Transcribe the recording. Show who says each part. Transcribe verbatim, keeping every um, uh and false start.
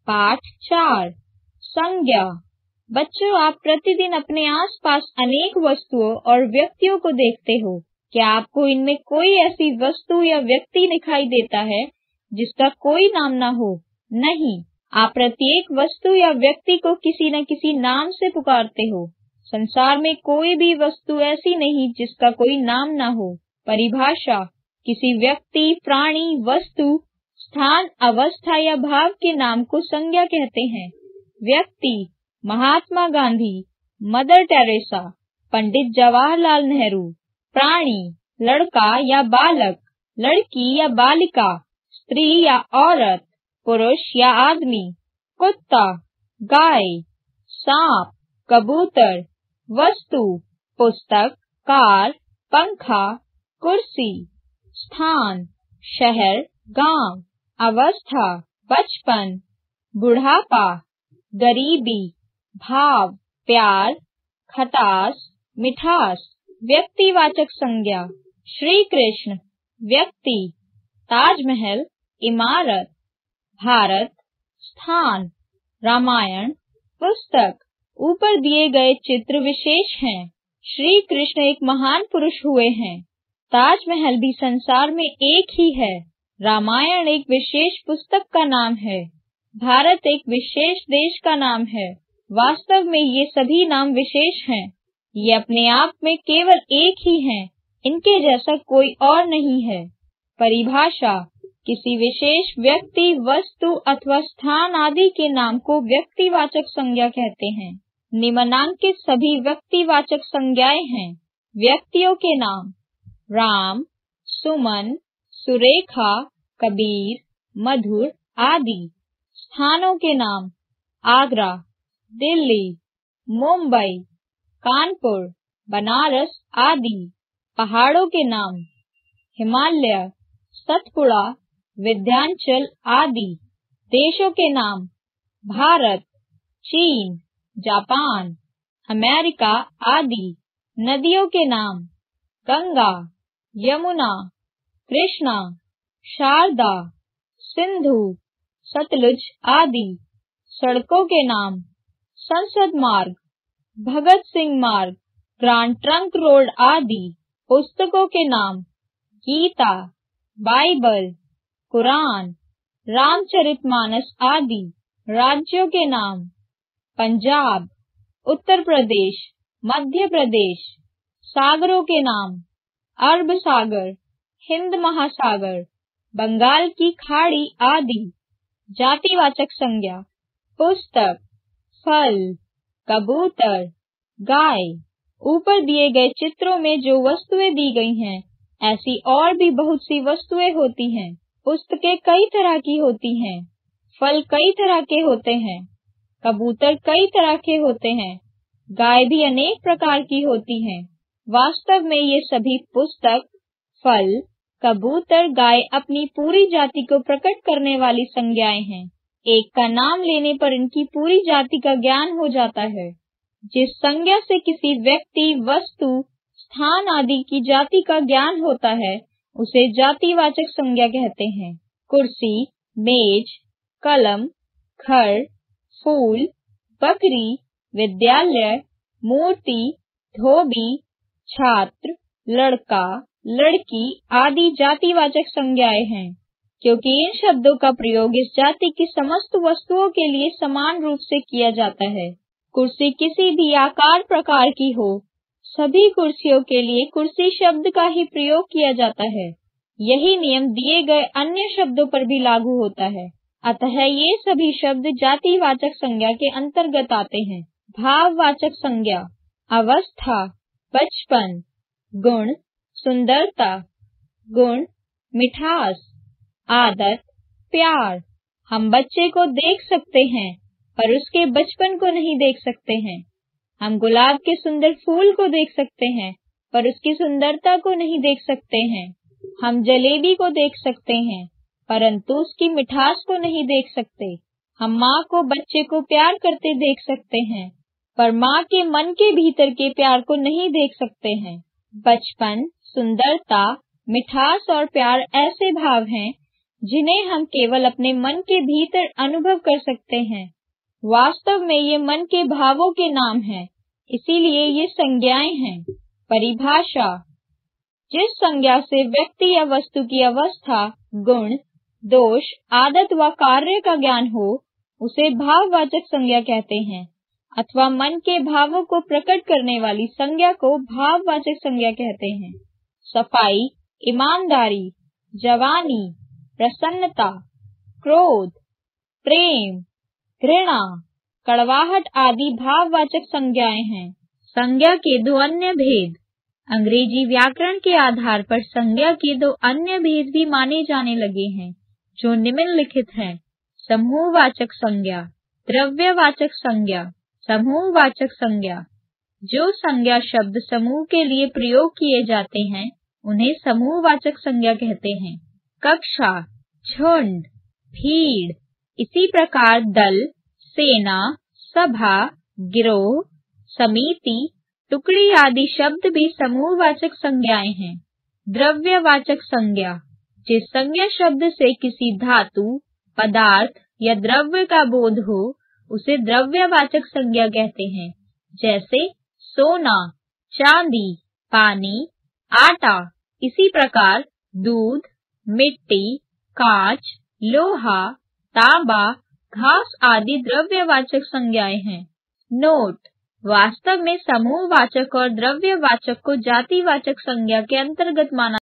Speaker 1: पाठ चार। संज्ञा। बच्चों, आप प्रतिदिन अपने आसपास अनेक वस्तुओं और व्यक्तियों को देखते हो। क्या आपको इनमें कोई ऐसी वस्तु या व्यक्ति दिखाई देता है जिसका कोई नाम ना हो? नहीं, आप प्रत्येक वस्तु या व्यक्ति को किसी न किसी नाम से पुकारते हो। संसार में कोई भी वस्तु ऐसी नहीं जिसका कोई नाम ना हो। परिभाषा। किसी व्यक्ति, प्राणी, वस्तु, स्थान, अवस्था या भाव के नाम को संज्ञा कहते हैं। व्यक्ति: महात्मा गांधी, मदर टेरेसा, पंडित जवाहरलाल नेहरू। प्राणी: लड़का या बालक, लड़की या बालिका, स्त्री या औरत, पुरुष या आदमी। कुत्ता, गाय, सांप, कबूतर। वस्तु: पुस्तक, कार, पंखा, कुर्सी। स्थान: शहर, गांव। अवस्था: बचपन, बुढ़ापा, गरीबी। भाव: प्यार, खटास, मिठास। व्यक्तिवाचक संज्ञा: श्री कृष्ण, व्यक्ति। ताजमहल, इमारत। भारत, स्थान। रामायण, पुस्तक। ऊपर दिए गए चित्र विशेष हैं। श्री कृष्ण एक महान पुरुष हुए हैं। ताजमहल भी संसार में एक ही है। रामायण एक विशेष पुस्तक का नाम है। भारत एक विशेष देश का नाम है। वास्तव में ये सभी नाम विशेष हैं। ये अपने आप में केवल एक ही हैं। इनके जैसा कोई और नहीं है। परिभाषा। किसी विशेष व्यक्ति, वस्तु अथवा स्थान आदि के नाम को व्यक्तिवाचक संज्ञा कहते हैं। निम्नांकित सभी व्यक्तिवाचक संज्ञाएं हैं। व्यक्तियों के नाम: राम, सुमन, सुरेखा, कबीर, मधुर आदि। स्थानों के नाम: आगरा, दिल्ली, मुंबई, कानपुर, बनारस आदि। पहाड़ों के नाम: हिमालय, सतपुड़ा, विंध्याचल आदि। देशों के नाम: भारत, चीन, जापान, अमेरिका आदि। नदियों के नाम: गंगा, यमुना, कृष्णा, शारदा, सिंधु, सतलुज आदि। सड़कों के नाम: संसद मार्ग, भगत सिंह मार्ग, ग्रांड ट्रंक रोड आदि। पुस्तकों के नाम: गीता, बाइबल, कुरान, रामचरितमानस आदि। राज्यों के नाम: पंजाब, उत्तर प्रदेश, मध्य प्रदेश। सागरों के नाम: अरब सागर, हिंद महासागर, बंगाल की खाड़ी आदि। जातिवाचक संज्ञा: पुस्तक, फल, कबूतर, गाय। ऊपर दिए गए चित्रों में जो वस्तुएं दी गई हैं, ऐसी और भी बहुत सी वस्तुएं होती हैं। पुस्तकें कई तरह की होती हैं। फल कई तरह के होते हैं। कबूतर कई तरह के होते हैं। गाय भी अनेक प्रकार की होती हैं। वास्तव में ये सभी पुस्तक, फल, कबूतर, गाय अपनी पूरी जाति को प्रकट करने वाली संज्ञाएं हैं। एक का नाम लेने पर इनकी पूरी जाति का ज्ञान हो जाता है। जिस संज्ञा से किसी व्यक्ति, वस्तु, स्थान आदि की जाति का ज्ञान होता है, उसे जातिवाचक संज्ञा कहते हैं। कुर्सी, मेज, कलम, घर, फूल, बकरी, विद्यालय, मूर्ति, धोबी, छात्र, लड़का, लड़की आदि जातिवाचक संज्ञाएं हैं, क्योंकि इन शब्दों का प्रयोग इस जाति की समस्त वस्तुओं के लिए समान रूप से किया जाता है। कुर्सी किसी भी आकार प्रकार की हो, सभी कुर्सियों के लिए कुर्सी शब्द का ही प्रयोग किया जाता है। यही नियम दिए गए अन्य शब्दों पर भी लागू होता है। अतः ये सभी शब्द जातिवाचक संज्ञा के अंतर्गत आते हैं। भाववाचक संज्ञा: अवस्था, बचपन, गुण, सुंदरता, गुण, मिठास, आदत, प्यार। हम बच्चे को देख सकते हैं पर उसके बचपन को नहीं देख सकते हैं। हम गुलाब के सुंदर फूल को देख सकते हैं पर उसकी सुंदरता को नहीं देख सकते हैं। हम जलेबी को देख सकते हैं परंतु उसकी मिठास को नहीं देख सकते। हम माँ को बच्चे को प्यार करते देख सकते हैं पर माँ के मन के भीतर के प्यार को नहीं देख सकते हैं। बचपन, सुंदरता, मिठास और प्यार ऐसे भाव हैं जिन्हें हम केवल अपने मन के भीतर अनुभव कर सकते हैं। वास्तव में ये मन के भावों के नाम हैं, इसीलिए ये संज्ञाएं हैं। परिभाषा: जिस संज्ञा से व्यक्ति या वस्तु की अवस्था, गुण, दोष, आदत व कार्य का ज्ञान हो, उसे भाववाचक संज्ञा कहते हैं, अथवा मन के भावों को प्रकट करने वाली संज्ञा को भाववाचक संज्ञा कहते हैं। सफाई, ईमानदारी, जवानी, प्रसन्नता, क्रोध, प्रेम, घृणा, कड़वाहट आदि भाववाचक संज्ञाएं हैं। संज्ञा के दो अन्य भेद। अंग्रेजी व्याकरण के आधार पर संज्ञा के दो अन्य भेद भी माने जाने लगे हैं, जो निम्नलिखित हैं। समूहवाचक संज्ञा, द्रव्यवाचक संज्ञा। समूहवाचक संज्ञा: जो संज्ञा शब्द समूह के लिए प्रयोग किए जाते हैं, उन्हें समूहवाचक संज्ञा कहते हैं। कक्षा, झुंड, भीड़। इसी प्रकार दल, सेना, सभा, गिरोह, समिति, टुकड़ी आदि शब्द भी समूहवाचक संज्ञाएं हैं। द्रव्यवाचक संज्ञा: जिस संज्ञा शब्द से किसी धातु, पदार्थ या द्रव्य का बोध हो, उसे द्रव्यवाचक संज्ञा कहते हैं। जैसे सोना, चांदी, पानी, आटा। इसी प्रकार दूध, मिट्टी, कांच, लोहा, तांबा, घास आदि द्रव्यवाचक संज्ञाएं हैं। नोट: वास्तव में समूहवाचक और द्रव्यवाचक को जातिवाचक संज्ञा के अंतर्गत माना